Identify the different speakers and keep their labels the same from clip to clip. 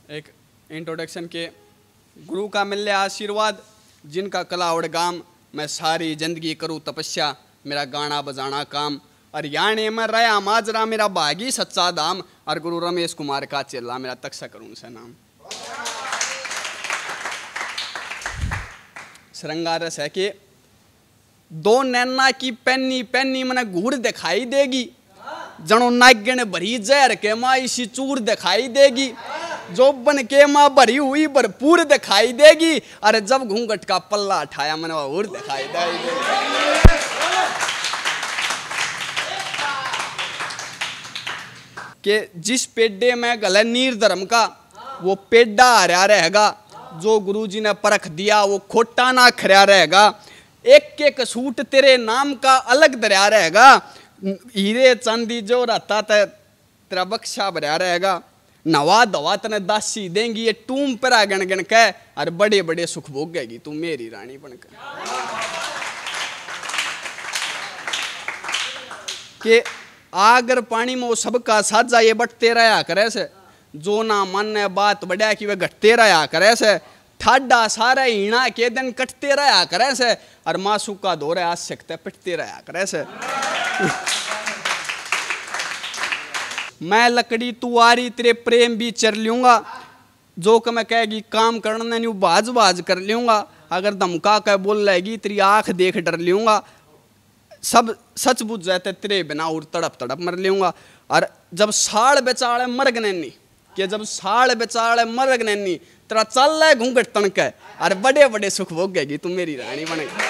Speaker 1: एक इंट्रोडक्शन के गुरु का मिले आशीर्वाद, जिनका कला और गाम, मैं सारी जिंदगी करूँ तपस्या, मेरा गाना बजाना काम, और याने में रया माजरा मेरा बागी सच्चा दाम, और गुरु रमेश कुमार का चेला मेरा तक्सा करूँ से नाम। श्रृंगार रस है कि दो नैना की पेन्नी पेन्नी मने घूर दिखाई देगी, जनो नागिन भरी जहर के माँ इसी चूर दिखाई देगी, जो बन के माँ भरी हुई भरपूर दिखाई देगी, अरे जब घूंघट का पल्ला उठाया मैंने और दिखाई देगी। कि जिस पेड्डे में गले नीर धर्म का, वो पेड्डा हरा रहेगा, जो गुरुजी ने परख दिया वो खोटा ना खरा रहेगा, एक एक सूट तेरे नाम का अलग दरिया रहेगा, हीरे चांदी जो रहता तेरा बक्सा भरा रहेगा, नवा दवा तने दासी देंगी ये टूम परा गण गण कह, और बड़े बड़े सुख भोगेगी तू मेरी रानी बनकर। के आगर पानी में वो सबका साजा ये बटते रहा करे से, जो ना मन बात बढ़िया कि वे घटते रहा करे से, ठाडा सारा हीणा के दिन कटते रहा करे से, और मासू का दौरे आज सकते पिटते रहा करे से। मैं लकड़ी तू आरी तेरे प्रेम भी चर लूंगा, जो कि मैं कहेगी काम करने न्यू बाज बाज कर लूंगा, अगर धमका कर बोल लेगी तेरी आंख देख डर लूंगा, सब सच बुझ जाते तेरे बिना और तड़प तड़प मर लूंगा। और जब साड़ बेचाड़े मर गनैनी, कि जब साड़ बेचाड़े मर गनैनी तेरा चल है घूंघट तनक है, और बड़े बड़े सुख भोगेगी तू मेरी रानी बनेगी।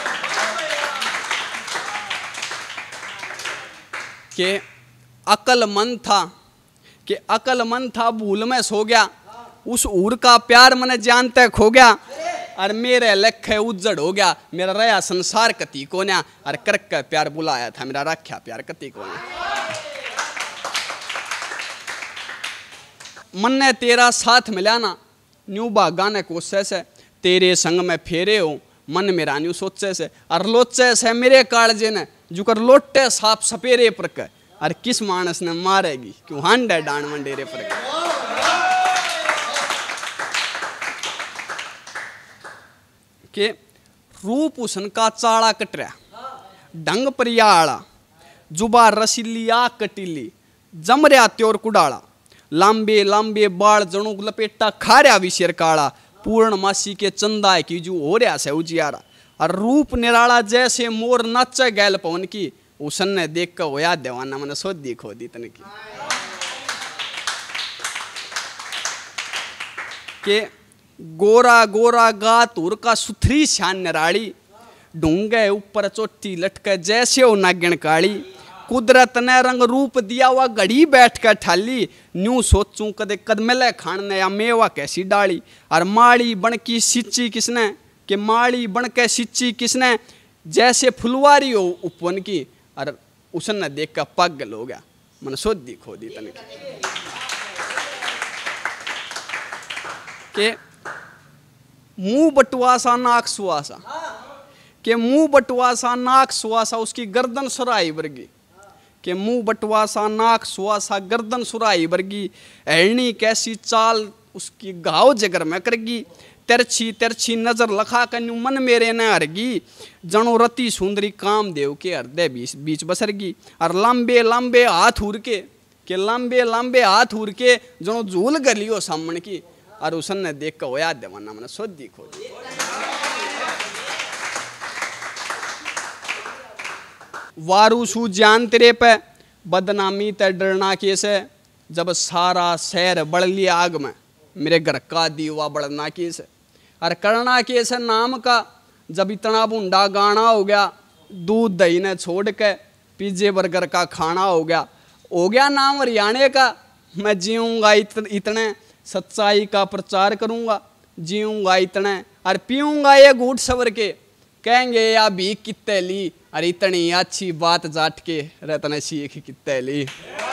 Speaker 1: के अकल मन था, कि अकल मन था भूल में सो गया, उस ऊर का प्यार मैंने जानते खो गया, और मेरे लख उज्जड़ हो गया, मेरा रया संसार कती को न्या, और करक का प्यार बुलाया था मेरा रखा प्यार कती को न्या। मन ने तेरा साथ मिला ना न्यू भागा ने कोशिश है, तेरे संग में फेरे हो मन मेरा न्यू सोचे से, और लोचे से मेरे कालजे ने जुकर लोटे साफ सपेरे पर के, और किस मानस ने मारेगी क्यों हांडे डांड मंडेरे पर के। के रूप उसन का चाड़ा कटरा, ढंग परियाड़ा, जुबा रसीली आ कटीली, जमरिया त्योर कुडाला, लांबे लांबे बाल जणु लपेटा खारिया विशेर काला, पूर्णमासी के चंदा की जू हो रहा से उजियारा, और रूप निराला जैसे मोर नाचे गैल पवन की, उसन ने देख कर होया देवाना मैंने सोदी खो दी तन की। के गोरा गोरा गात उर का सुथरी शान निराली, ढूंगे ऊपर चोटी लटके जैसे हो नागिन काली, कुदरत ने रंग रूप दिया हुआ घड़ी बैठ कर ठाली, न्यू सोचूं कदे कदमले खाने या मेवा कैसी डाली, और माड़ी बन की सिंची किसने, कि माड़ी बन के सिंची किसने, जैसे फुलवारी हो उपवन की, और उसने देख कर पागल हो गया मन सोदी खो दी तन के। मुंह बटुआसा नाक सुआसा, के मुंह बटुआसा नाक सुआसा उसकी गर्दन सुराई वर्गी, के मुंह बटुआसा नाक सुआसा गर्दन सुराई वर्गी, एहनी कैसी चाल उसकी घाव जगर में करगी, तिरछी तिरछी नजर लखा कन्यू मन मेरे न हरगी, जनो रति सुंदरी काम देव के हृदय बीच बसरगी, और लंबे लंबे हाथ उड़ के लंबे लंबे हाथ उड़ के जनो झूल गलियो सामने की, और उसन ने देख कर होया देवाना मैंने सोदी खो दी। वारू सू जान तेरे पे बदनामी ते डरना कैसे, जब सारा शहर बढ़ लिया आग में, मेरे घर का दीवा बढ़ना कैसे, और करना कैसे नाम का, जब इतना बुंडा गाना हो गया, दूध दही ने छोड़ के पिज्जे बर्गर का खाना हो गया नाम हरियाणे का, मैं जीऊँगा इतने सच्चाई का प्रचार करूँगा, जीऊँगा इतने और पीऊँगा ये घूट सवर के, कहेंगे या भी कित्ते ली, और इतनी अच्छी बात जाट के रतन सीख कित्ते ली।